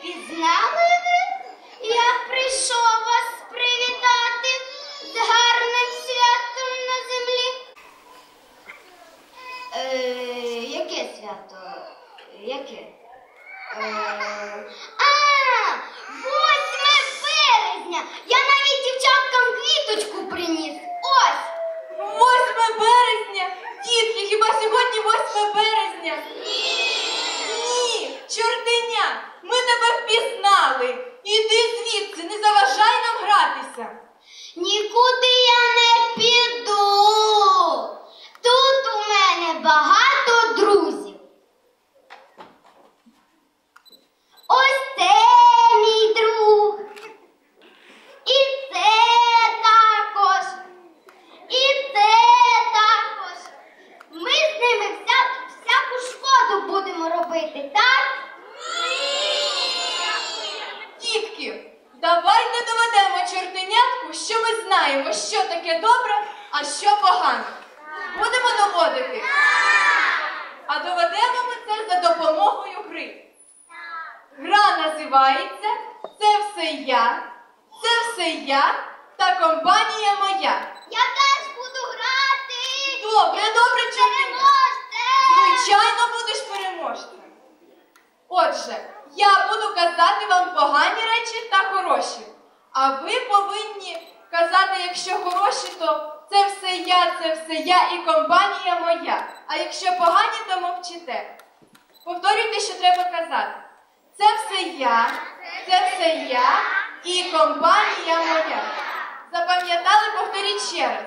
Пізнали ви? Я прийшов вас привітати з гарним святом на землі. Яке свято? Яке? 8 березня! Я навіть дівчаткам квіточку приніс. Ось! 8 березня? Дітки, хіба сьогодні 8 березня? Ні, чортеня, ми тебе впізнали. Іди звідси, не заважай нам гратися. Нікуди я не піду. Тут у мене багато друзів. Ось це мій друг. І це також. І це також. Ми з ними всяку шкоду будемо робити, так? Дітки, давайте доведемо чортенятку, що ми знаємо, що таке добре, а що погано. Будемо доводити? А доведемо ми це за допомогою гри. Гра називається «Це все я, це все я та компанія моя». Я теж буду грати. Добре, добре, чортеня. Переможцем. Звичайно, будеш переможцем. Отже, я буду казати вам погані речі та хороші. А ви повинні казати, якщо хороші, то це все я і компанія моя. А якщо погані, то мовчите. Повторюйте, що треба казати. Це все я і компанія моя. Запам'ятали? Повторіть ще раз.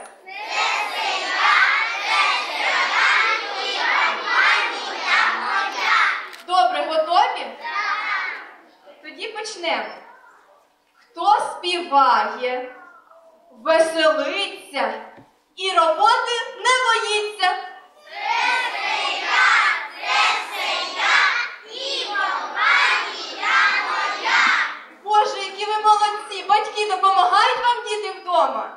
Добре, готові? Тоді почнемо. Хто співає, веселиться і роботи не боїться? Боже, які ви молодці! Батьки допомагають вам діти вдома?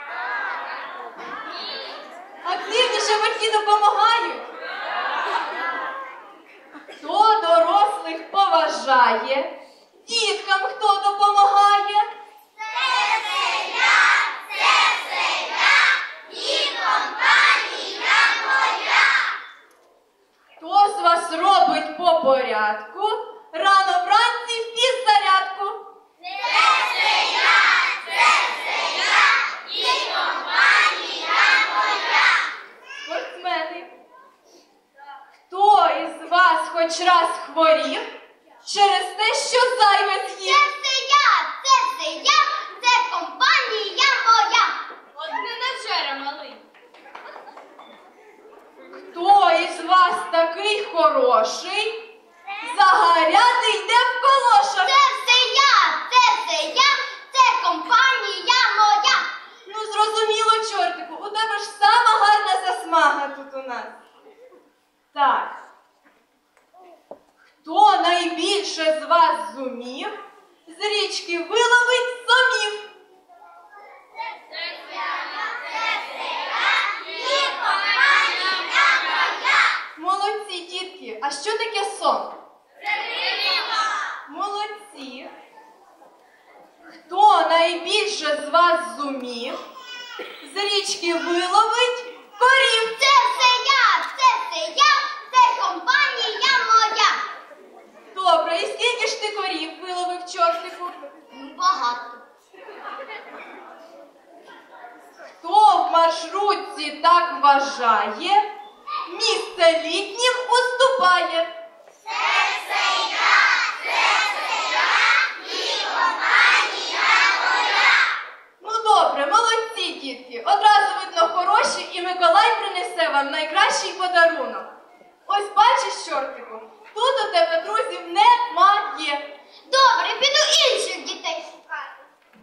Активніше батьки допомагають? Хто дорослих поважає? Діткам хто допомагає? Хто з вас робить по порядку? Рано вранці в фіззарядку? Спортсмени. Хто із вас хоч раз хворів через те, що зайве з'їв? Це я, це компанія моя. От не навчера, малий. Хто із вас такий хороший, загоряти йде в колошах? Це все я, це компанія моя. Ну, зрозуміло, чортику, у тебе ж сама гарна засмага тут у нас. Так. Хто найбільше з вас зумів, з річки виловить сомів? Молодці, дітки. А що таке сом? Молодці. Хто найбільше з вас зумів, з річки виловить корів? Це все я, це компанія моя. Добре, і скільки ж ти корів виловив, чортику? Багато. Хто в маршрутці так вважає, місце літнім уступає? Ну добре, молодці, дітки. Одразу видно хороші, і Миколай принесе вам найкращий подарунок. Ось бачиш, чортику, тут у тебе друзів немає. Добре, піду інших дітей шукати.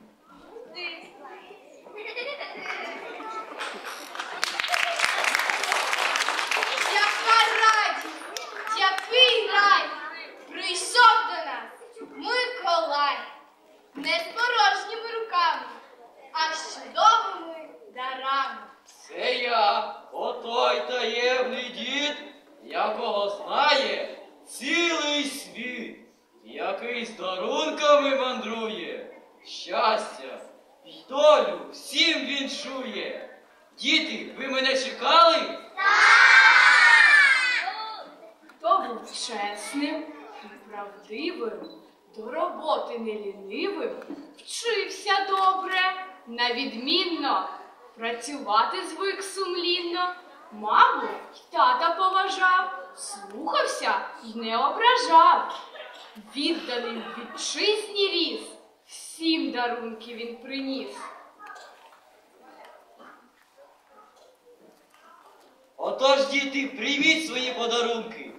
Яка радість, який рай прийшов до нас Миколай. Не з порожніми руками, а з чудовими дарами. Це я, отой таємний дід, якого знає цілий світ. Як який з дарунками мандрує, щастя й долю всім віншує. Діти, ви мене чекали? Хто був чесним і правдивим, до роботи не лінивим, вчився добре, на відмінно, працювати звик сумлінно, маму й тата поважав, слухався й не ображав. Відданим вітчизні ріс, всім дарунки він приніс. Отож, діти, прийміть свої подарунки.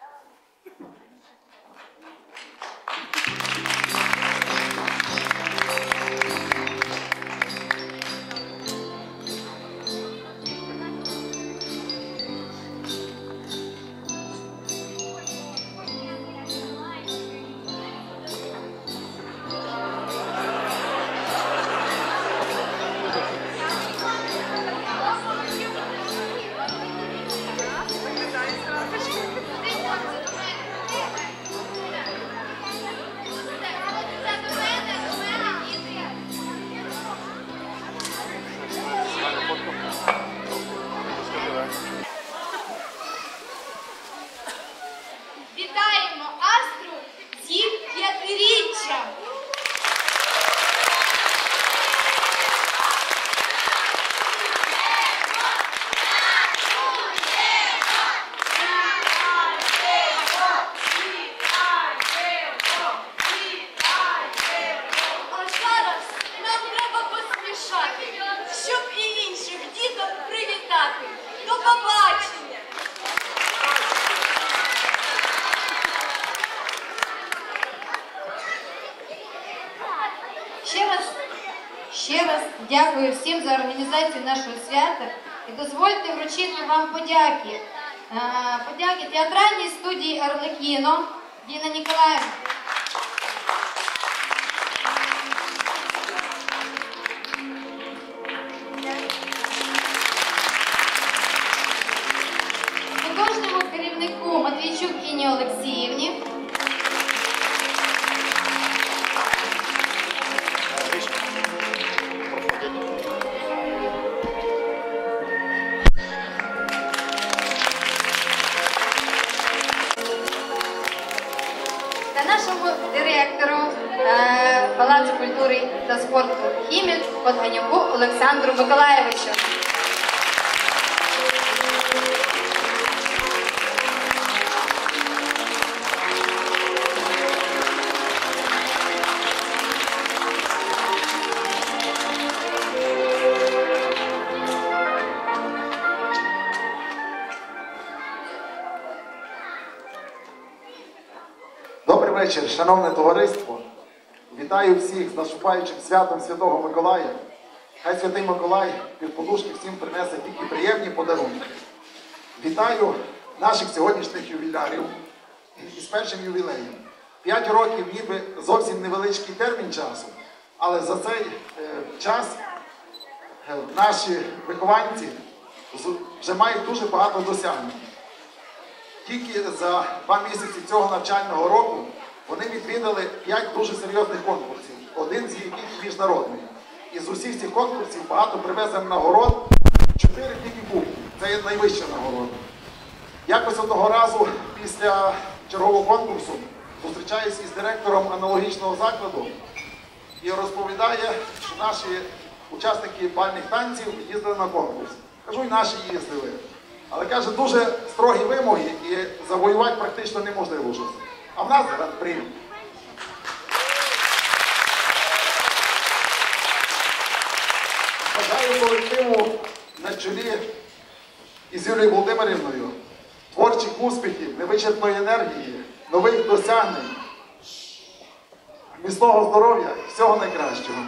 Вітаємо Астру з їх 5-річчям! А зараз нам треба поспішати, щоб і інших діток привітати. До побачення! Ще раз дякую всім за організацію нашого свята і дозвольте вручити вам подяки. Подяки театральній студії «Арлекіно» Діна Ніколаївна. Художньому керівнику Матвійчук Інні Олексіївні. Та нашому директору Палацу культури та спорту «Хімік» Подганюку Олександру Миколаєвичу. Добрий вечір, шановне товариство. Вітаю всіх з наступаючим святом Святого Миколая. Хай Святий Миколай під подушки всім принесе тільки приємні подарунки. Вітаю наших сьогоднішніх ювілярів із першим ювілеєм. 5 років ніби зовсім невеличкий термін часу, але за цей час наші вихованці вже мають дуже багато досягнень. Тільки за 2 місяці цього навчального року вони відвідали 5 дуже серйозних конкурсів, один з яких міжнародний. І з усіх цих конкурсів багато привезено нагород, 4 тільки кубки. Це є найвища нагорода. Якось одного разу після чергового конкурсу зустрічаюся із директором аналогічного закладу і розповідає, що наші учасники бальних танців їздили на конкурс. Кажу, і наші їздили. Але, каже, дуже строгі вимоги і завоювати практично неможливо щось. А в нас гран-прі. Бажаю колективу на чолі із Юлією Володимирівною творчих успіхів, невичерпної енергії, нових досягнень, міцного здоров'я і всього найкращого.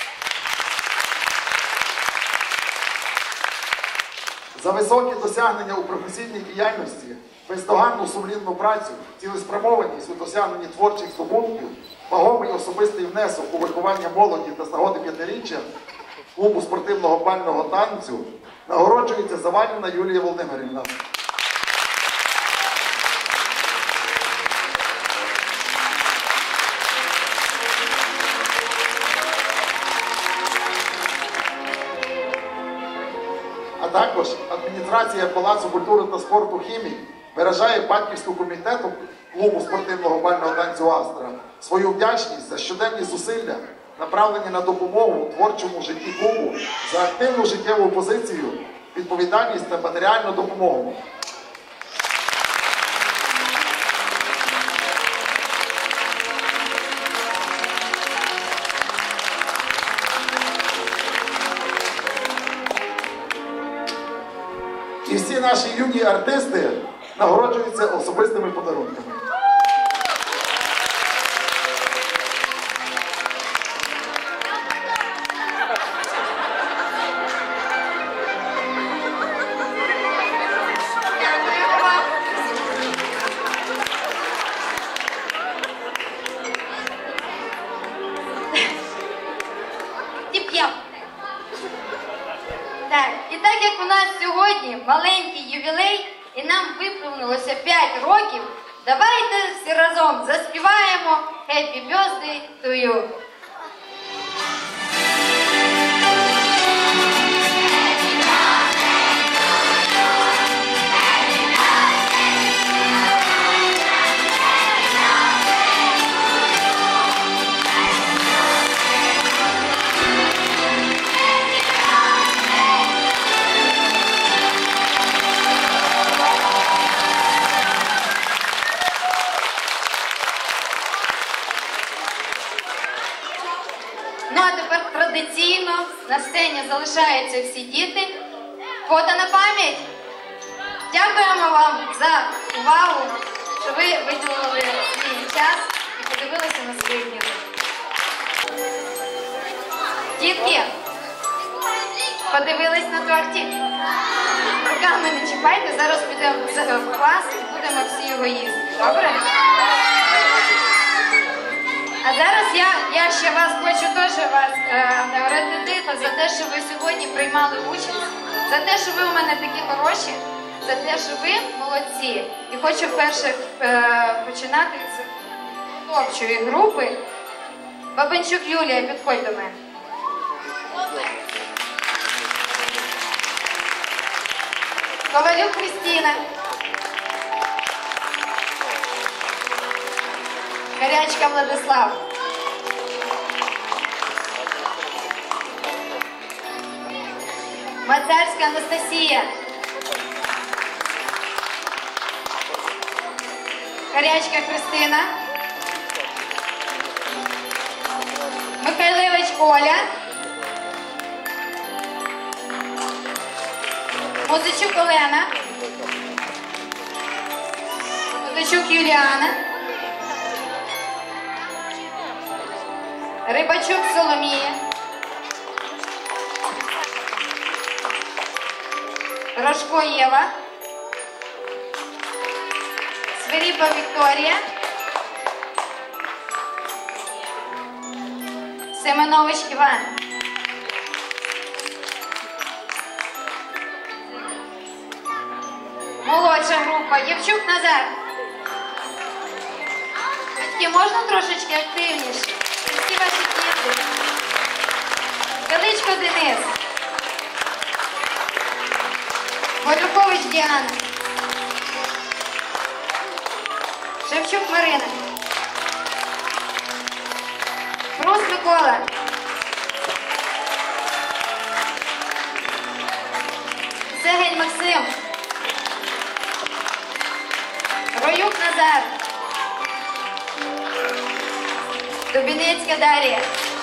За високі досягнення у професійній діяльності, бездоганну сумлінну працю, цілеспрямованість у досягненні творчих здобутків, вагомий особистий внесок у виховання молоді та з нагоди 5-річчя клубу спортивного бального танцю нагороджується Заваліна Юлія Володимирівна. Також адміністрація Палацу культури та спорту «Хімік» виражає батьківську комітету клубу спортивного бального танцю «Астра» свою вдячність за щоденні зусилля, направлені на допомогу у творчому житті клубу, за активну життєву позицію, відповідальність та матеріальну допомогу. І всі наші юні артисти нагороджуються особистими подарунками. Так, і так як у нас сьогодні маленький ювілей, і нам виповнилося 5 років, давайте всі разом заспіваємо Happy Birthday to you. Ну а тепер традиційно на сцені залишаються всі діти. Фото на пам'ять. Дякуємо вам за увагу, що ви виділили свій час і подивилися на своїх дітей. Дітки, подивились на тортик? Руками не чіпайте, зараз підемо в клас і будемо всі його їсти. Добре? А зараз я ще вас хочу теж вас нагородити за те, що ви сьогодні приймали участь, за те, що ви у мене такі хороші, за те, що ви молодці. І хочу перше починати з хлопчої групи. Бабенчук Юлія, підходь до мене. Ковалюк Христина. Гарячка Владислав. Мацарська Анастасія. Гарячка Христина. Михайлевич Оля. Музичук Олена. Музичук Юліана. Рибачук Соломія. Рожко Єва. Свиріпа Вікторія. Семенович Іван. Молодша група. Євчук Назар. Батьки, можна трошечки активніше? Всі ваші діти. Величко Денис. Волюкович Діана. Шевчук Марина. Прус Микола. Сегель Максим. Роюк Назар. Дубінецька Дар'я.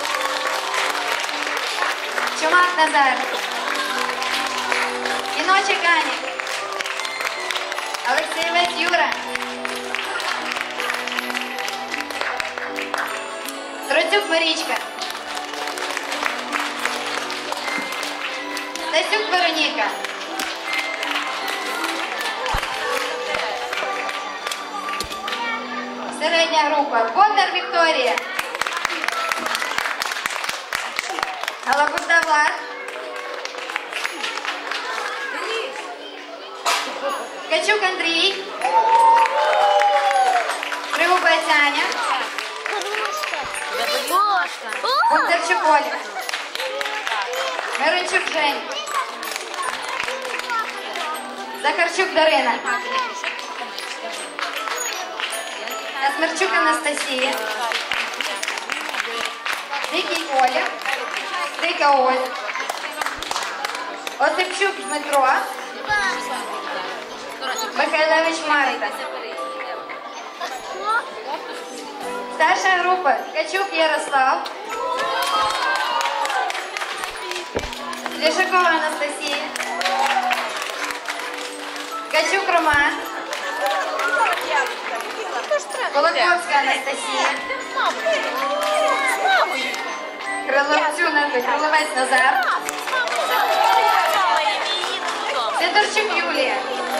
Чумак Назар. Кіночик Аня. Олексієвець Юра. Троцюк Марічка. Стасюк Вероніка. Середня група. Бондар Вікторія. Галапуста Влад. Ткачук Андрій. Пригубець Аня. Бондарчук Оля. Мирончук Жень. Захарчук Дарина. Асмерчук Анастасія. Дикий Оля. Дика Оля. Осипчук Дмитро. Михайлевич Марта. Старша група Ткачук Ярослав. Лешакова Анастасія. Ткачук Роман. Колоковська Анастасія. Криловець Назар. Сидорчук Юлія.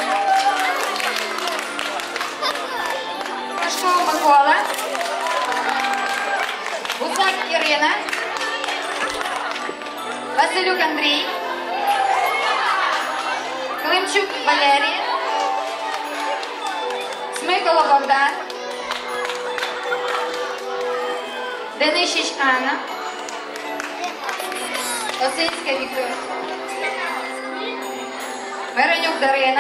Пашков Микола. Гусак Ірина. Василюк Андрій. Климчук Валерія. Смикола Богдан. Денищич Анна. Осинська Вікторія. Миронюк Дарина.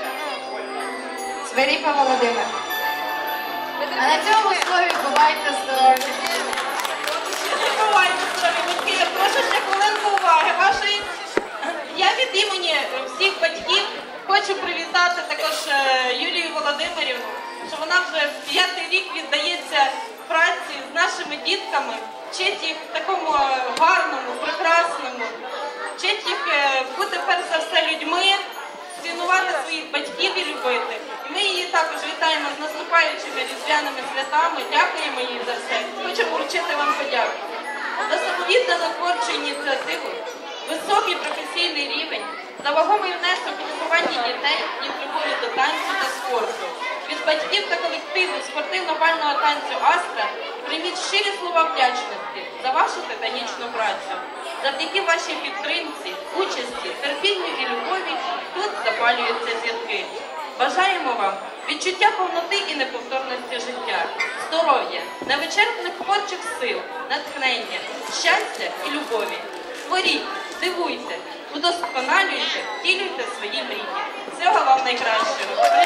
Свиріпа Володимир. А на цьому слові бувайте здорові. Бувайте здорові, батьки. Я прошу ще хвилинку уваги вашої. Я від імені всіх батьків хочу привітати також Юлію Володимирівну, що вона вже 5-й рік віддається праці з нашими дітками, вчить їх в такому гарному, прекрасному, вчить їх бути перш за все людьми, цінувати своїх батьків і любити. І ми її також вітаємо з наступаючими різдвяними святами, дякуємо їй за все. Хочемо вручити вам подяку. За самовіддану творчу ініціативу, високий професійний рівень, за вагомий внесок у вихованні дітей, їх любові до танцю та спорту. Від батьків та колективу спортивно-бального танцю «Астра» прийміть щирі слова вдячності за вашу титанічну працю. Завдяки вашій підтримці, участі, терпінню і любові тут запалюються зірки. Бажаємо вам відчуття повноти і неповторності життя, здоров'я, невичерпних творчих сил, натхнення, щастя і любові. Творіть, дивуйте, удосконалюйте, втілюйте свої мрії. Всього вам найкращого.